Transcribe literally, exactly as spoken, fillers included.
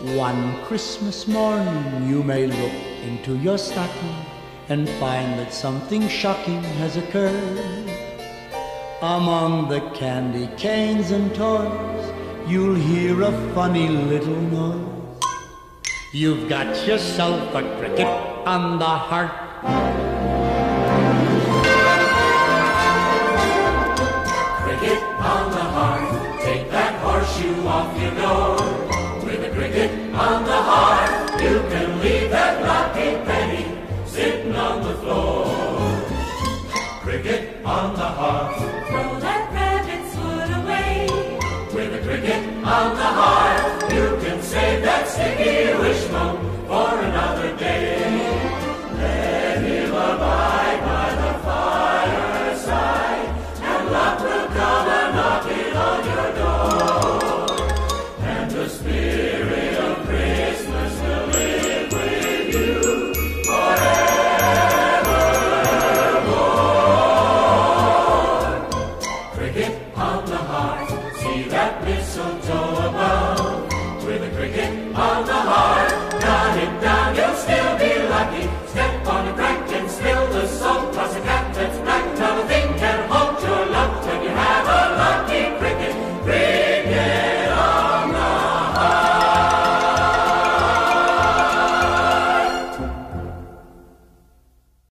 One Christmas morning you may look into your stocking and find that something shocking has occurred. Among the candy canes and toys, you'll hear a funny little noise. You've got yourself a cricket on the heart. Cricket on the hearth, take that horseshoe off your door. With a cricket on the hearth, you can leave that lucky penny sitting on the floor. Cricket on the hearth, throw that rabbit's foot away. with a cricket on the